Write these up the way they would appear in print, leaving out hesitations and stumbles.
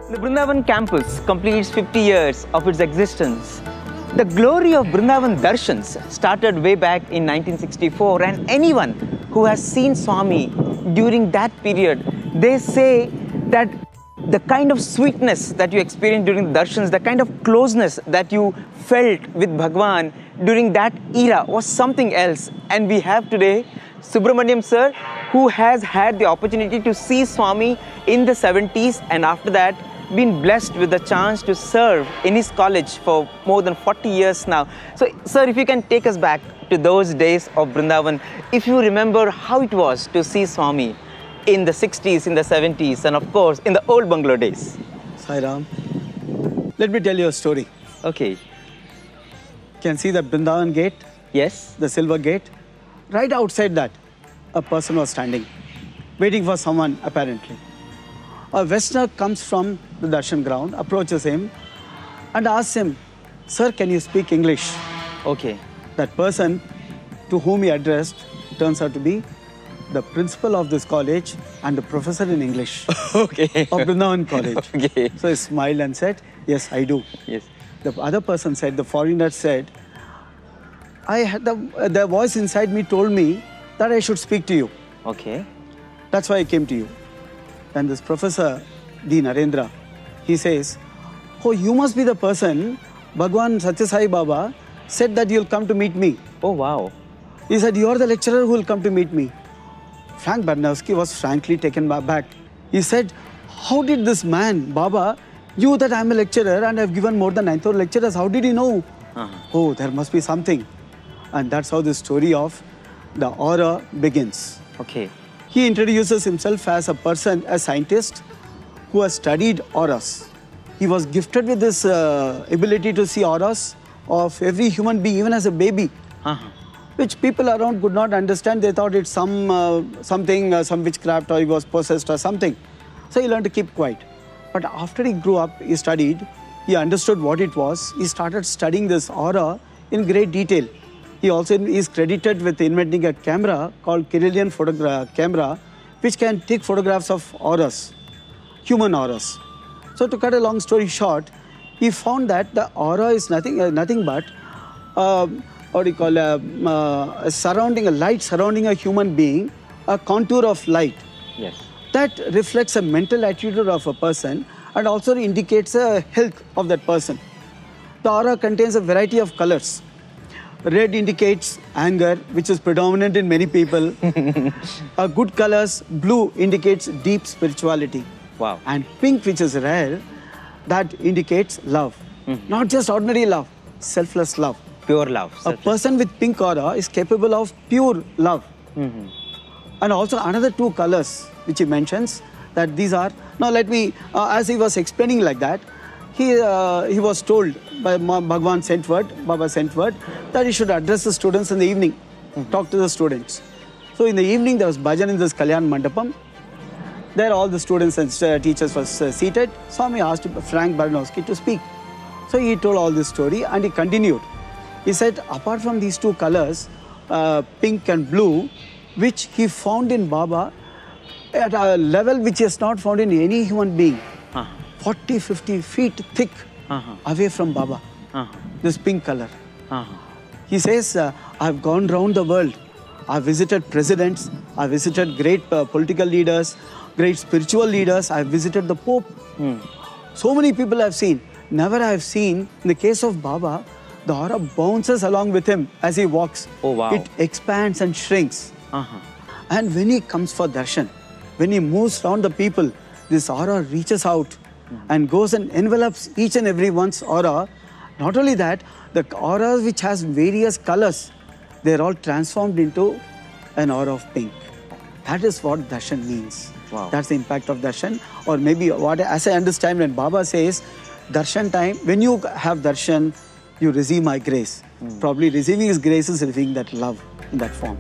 The Vrindavan campus completes 50 years of its existence. The glory of Vrindavan Darshans started way back in 1964, and anyone who has seen Swami during that period, they say that the kind of sweetness that you experienced during the Darshans, the kind of closeness that you felt with Bhagwan during that era was something else. And we have today Subramaniam sir, who has had the opportunity to see Swami in the 70s, and after that been blessed with the chance to serve in his college for more than 40 years now. So sir, if you can take us back to those days of Vrindavan, if you remember how it was to see Swami in the 60s, in the 70s, and of course in the old bungalow days. Sai Ram, let me tell you a story. Okay. Can see the Vrindavan gate? Yes. The silver gate? Right outside that, a person was standing, waiting for someone apparently. A Westerner comes from the darshan ground, approaches him and asks him, "Sir, can you speak English?" Okay. That person to whom he addressed turns out to be the principal of this college and the professor in English Okay. of Vrindavan College. Okay. So he smiled and said, "Yes, I do." Yes. The other person said, the foreigner said, "I had the voice inside me told me that I should speak to you. Okay. That's why I came to you." And this professor, D. Narendra, he says, "Oh, you must be the person Bhagwan Satya Sai Baba said that you'll come to meet me." Oh, wow. He said, "You're the lecturer who will come to meet me." Frank Barnowski was frankly taken back. He said, "How did this man, Baba, knew that I'm a lecturer and I've given more than 9,000 lectures? How did he know?" Oh, there must be something. And that's how the story of the aura begins. Okay. He introduces himself as a person, a scientist who has studied auras. He was gifted with this ability to see auras of every human being, even as a baby, which people around could not understand. They thought it's some witchcraft, or he was possessed or something. So he learned to keep quiet. But after he grew up, he studied, he understood what it was. He started studying this aura in great detail. He also is credited with inventing a camera called Kirlian camera, which can take photographs of auras, human auras. So to cut a long story short, he found that the aura is nothing but what do you call a light surrounding a human being, a contour of light. Yes. That reflects a mental attitude of a person and also indicates the health of that person. The aura contains a variety of colors. Red indicates anger, which is predominant in many people. Good colors, blue indicates deep spirituality. Wow. And pink, which is rare, that indicates love. Not just ordinary love, selfless love. Pure love. A person with pink aura is capable of pure love. And also another two colors which he mentions, that these are, now let me, as he was explaining like that, he was told by Bhagwan sent word, Baba sent word, that he should address the students in the evening, talk to the students. So in the evening there was bhajan in this Kalyan Mandapam. There all the students and teachers were seated. Swami asked Frank Barnowski to speak. So he told all this story and he continued. He said, apart from these two colors, pink and blue, which he found in Baba at a level which he has not found in any human being, 40, 50 feet thick, away from Baba, this pink color. He says, I've gone round the world. I've visited presidents, I've visited great political leaders, great spiritual leaders, I've visited the Pope. So many people I've seen. Never I've seen, in the case of Baba, the aura bounces along with him as he walks. Oh, wow. It expands and shrinks. And when he comes for darshan, when he moves around the people, this aura reaches out and goes and envelops each and every one's aura. Not only that, the aura which has various colors, they're all transformed into an aura of pink. That is what darshan means. Wow. That's the impact of darshan. Or maybe, what, as I understand, when Baba says, darshan time, when you have darshan, you receive my grace. Probably receiving his grace is receiving that love in that form.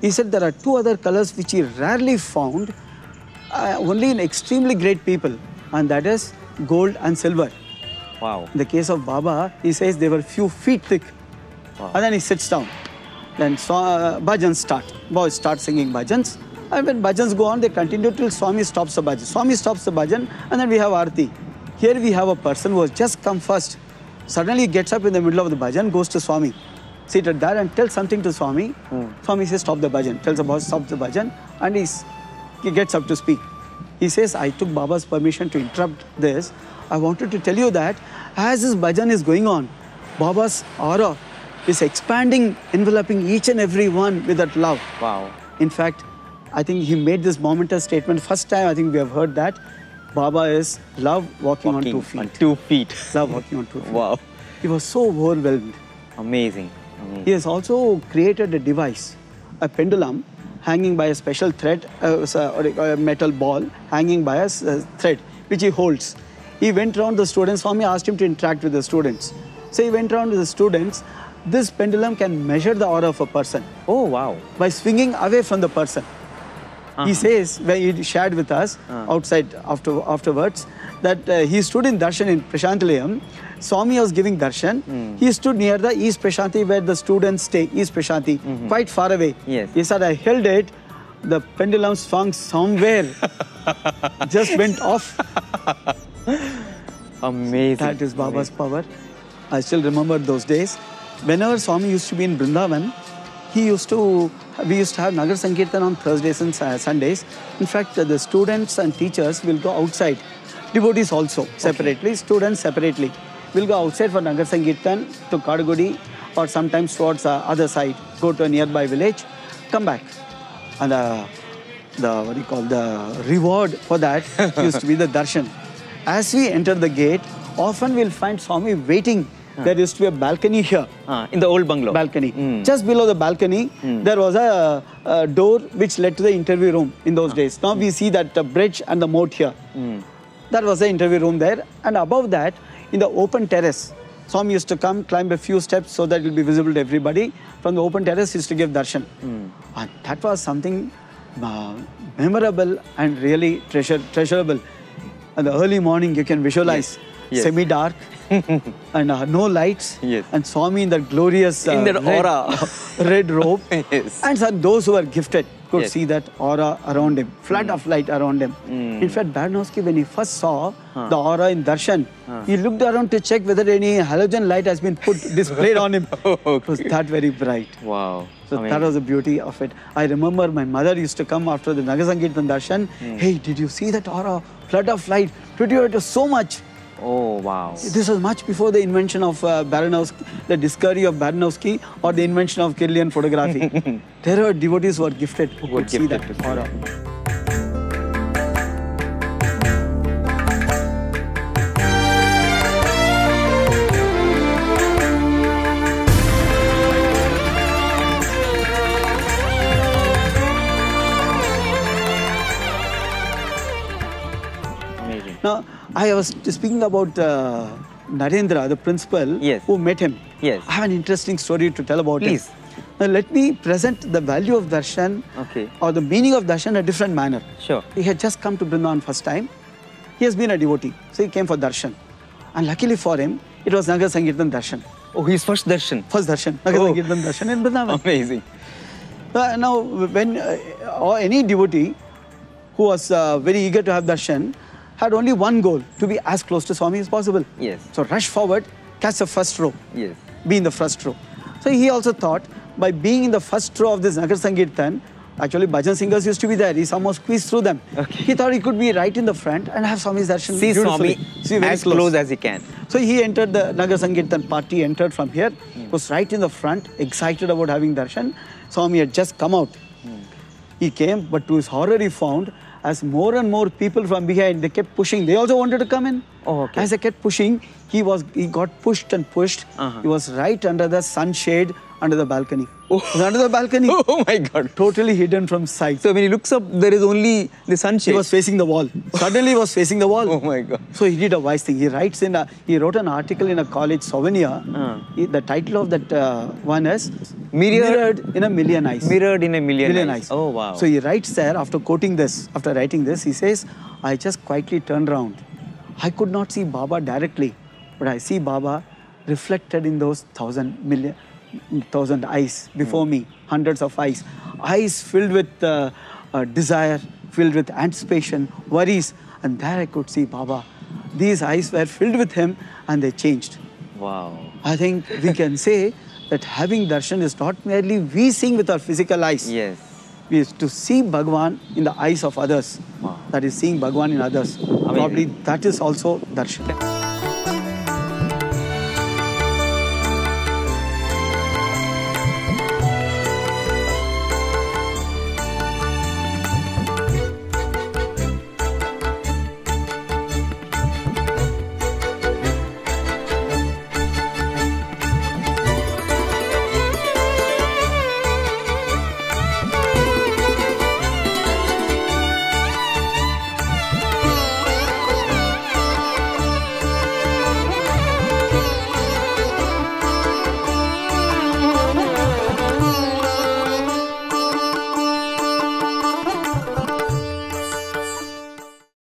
He said there are two other colors which he rarely found, only in extremely great people, and that is gold and silver. Wow. In the case of Baba, he says they were few feet thick. Wow. And then he sits down. Then bhajans start. Boys start singing bhajans. And when bhajans go on, they continue till Swami stops the bhajan. Swami stops the bhajan, and then we have Aarti. Here we have a person who has just come first. Suddenly he gets up in the middle of the bhajan, goes to Swami, seated there, and tells something to Swami. Swami says, stop the bhajan. Tells the boss, stop the bhajan, and he gets up to speak. He says, I took Baba's permission to interrupt this. I wanted to tell you that as this bhajan is going on, Baba's aura is expanding, enveloping each and every one with that love. Wow. In fact, I think he made this momentous statement. First time I think we have heard that. Baba is love walking on 2 feet. On 2 feet. Love walking on 2 feet. Wow. He was so overwhelmed. Amazing. He has also created a device, a pendulum hanging by a special thread, a metal ball hanging by a thread, which he holds. He went around the students. Swami asked him to interact with the students. So he went around with the students. This pendulum can measure the aura of a person. Oh, wow. By swinging away from the person. He says, when he shared with us outside afterwards, that he stood in darshan in Prashantilayam. Swami was giving darshan. He stood near the East Prashanti where the students stay, East Prashanti, quite far away. Yes. He said, I held it. The pendulum swung somewhere. Just went off. Amazing. That is Baba's power. I still remember those days. Whenever Swami used to be in Vrindavan, we used to have Nagar Sankirtan on Thursdays and Sundays. In fact, the students and teachers will go outside. Devotees also separately, students separately. Will go outside for Nagar Sankirtan to Kadagudi or sometimes towards the other side, go to a nearby village, come back. And the reward for that used to be the darshan. As we enter the gate, often we'll find Swami waiting. There used to be a balcony here. In the old bungalow. Balcony. Just below the balcony, there was a door which led to the interview room in those days. Now we see that bridge and the moat here. That was the interview room there. And above that, in the open terrace, Swami used to come, climb a few steps so that it will be visible to everybody. From the open terrace, he used to give darshan. And that was something memorable and really treasurable. In the early morning, you can visualize semi-dark and no lights. And Swami in that glorious in that aura. red robe. And those who were gifted could see that aura around him, flood of light around him. In fact, Baranowski, when he first saw the aura in darshan, he looked around to check whether any halogen light has been displayed on him. It was that very bright. Wow. So that was the beauty of it. I remember my mother used to come after the Nagar Sankirtan darshan. Hey, did you see that aura? Flood of light. It was so much. Oh, wow. This was much before the invention of Baranowski, the discovery of Baranowski, or the invention of Kirlian photography. There were devotees who were gifted who could see that aura. Now, I was speaking about Narendra, the principal, who met him. I have an interesting story to tell about him. Now, let me present the value of darshan or the meaning of darshan in a different manner. He had just come to Vrindavan first time. He has been a devotee, so he came for darshan. And luckily for him, it was Nagar Sankirtan darshan. Oh, his first darshan? First darshan, Nagar Sankirtan darshan in Vrindavan. Amazing. Now, when any devotee who was very eager to have darshan, had only one goal, to be as close to Swami as possible. So rush forward, catch the first row, be in the first row. So he also thought, by being in the first row of this Nagar Sankirtan, actually bhajan singers used to be there, he somehow squeezed through them. He thought he could be right in the front and have Swami's darshan see Swami as close as he can. So he entered the Nagar Sankirtan party, entered from here, was right in the front, excited about having darshan. Swami had just come out. He came, but to his horror he found, as more and more people from behind, they kept pushing. They also wanted to come in. As they kept pushing, he got pushed and pushed. He was right under the sunshade, under the balcony. He was under the balcony. Oh my God. Totally hidden from sight. So when he looks up, there is only the sunshade. He was facing the wall. Suddenly he was facing the wall. Oh my God. So he did a wise thing. He wrote an article in a college souvenir. The title of that one is mirrored in a million eyes. Mirrored in a million eyes. Oh, wow. So he writes there, after quoting this, after writing this, he says, I just quietly turned around. I could not see Baba directly, but I see Baba reflected in those 1,000 eyes before me, hundreds of eyes. Eyes filled with desire, filled with anticipation, worries. And there I could see Baba. These eyes were filled with him and they changed. Wow. I think we can say that having darshan is not merely we seeing with our physical eyes. Yes. We is to see Bhagwan in the eyes of others. Wow. That is seeing Bhagwan in others. Probably that is also darshan.